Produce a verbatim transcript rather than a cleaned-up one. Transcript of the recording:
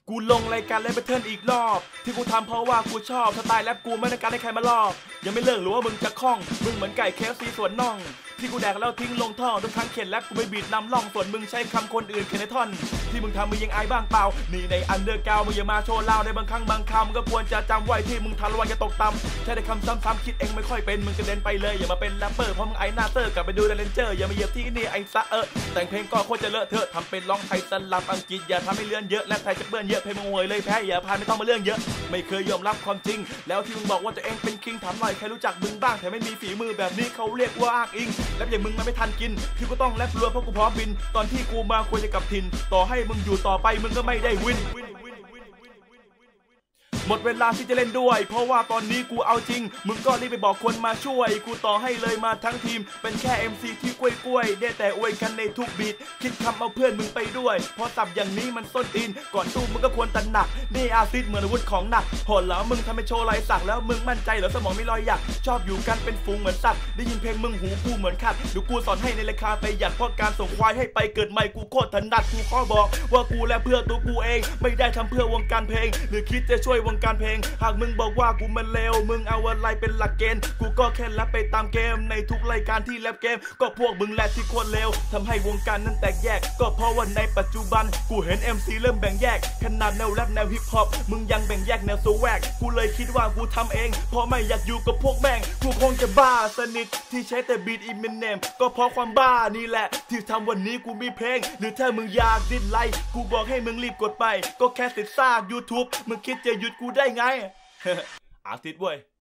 กูลงรายการแรปเปอร์เทิร์นอีกรอบที่กูทำเพราะว่ากูชอบสไตล์แรปกูไม่ต้องการให้ใครมาลอกยังไม่เลิกหรือว่ามึงจะคล่องมึงเหมือนไก่เคฟซีส่วนน่องที่กูแดกแล้วทิ้งลงท่อทุกครั้งเขียนแรปกูไม่บีดนำล่องส่วนมึงใช้คำคนอื่นเขียนในท่อนที่มึงทำมึงยังอายบ้างเปล่านี่ในอันเดอร์กราวมึงอย่ามาโชว์เล่าในบางครั้งบางคำก็ควรจะจำไว้ที่มึงทันระวังจะตกต่ำใช้แต่คำซ้ำๆคิดเองไม่ค่อยเป็นมึงกระเด็นไปเลยอย่ามาเป็นแรปเปอร์เพราะมึงไอหน้าเตอร์กลับไปดูเลนเจอร์อย่ามาเหยียบที่นี่ไอซะเออแต่งเพลงก็โคตรจะเลอะเทอะทำเป็นร้องไทยสลับอังกฤษอย่าทำให้เลื่อนเยอะและไทยจะเปื้อนเยอะเพลงมึงห่วยเลยแพ้อย่าพานไม่ต้องมาเรื่องเยอะไม่เคยยอมรับความจริงแล้วที่มึงบอกว่าตัวเองเป็นคิงถามหน่อยใครรู้จักมึงบ้างแต่ไม่มีฝีมือแบบนี้เขาเรียกว่าอ้างอิงแล้วอย่างมึงมันไม่ทันกินที่กูต้องแรปรัวเพราะกูพร้อมบินตอนที่กูมาควรจะกลับถิ่นต่อให้มึงอยู่ต่อไปมึงก็ไม่ได้วินหมดเวลาที่จะเล่นด้วยเพราะว่าตอนนี้กูเอาจริงมึงก็รีบไปบอกคนมาช่วยกูต่อให้เลยมาทั้งทีมเป็นแค่ เอ็ม ซี ที่กล้วยๆได้แต่อวยกันในทุกบีทคิดคำเอาเพื่อนมึงไปด้วยเพราะสับอย่างนี้มันส้นตีนก่อนสู้มึงก็ควรตันหนักนี่อาซิดเหมือนอาวุธของหนักโหดแล้วมึงทำให้โชว์ลายสักแล้วมึงมั่นใจเหรอสมองมีรอยหยักชอบอยู่กันเป็นฝูงเหมือนสัตว์ได้ยินเพลงมึงหูกูเหมือนขัดดูกูสอนให้ในราคาประหยัดเพราะการส่งควายให้ไปเกิดใหม่กูโคตรถนัดกูขอบอกว่ากูและเพื่อตัวกูเองไม่ได้ทำเพื่อวงการเพลงหรือคิดจะช่วยวงการเพลงหากมึงบอกว่ากูมันเลวมึงเอาอะไรเป็นหลักเกณฑ์กูก็แค่แรปไปตามเกมในทุกรายการที่แรปเกมก็พวกมึงแหละที่โคตรเลวทำให้วงการนั้นแตกแยกก็เพราะว่าในปัจจุบันกูเห็น เอ็ม ซี เริ่มแบ่งแยกขนาดแนวแรปแนวฮิปฮอปมึงยังแบ่งแยกแนวสแวกกูเลยคิดว่ากูทำเองเพราะไม่อยากอยู่กับพวกแม่งกูคงจะบ้าสนิทที่ใช้แต่บีทอิมเนมก็เพราะความบ้านี่แหละที่ทำวันนี้กูมีเพลงหรือถ้ามึงอยากดิ้นไล่กูบอกให้มึงรีบกดไปก็แค่ติดซาก YouTube มึงคิดจะหยุดกูได้ไงอาทิตย์เว้ย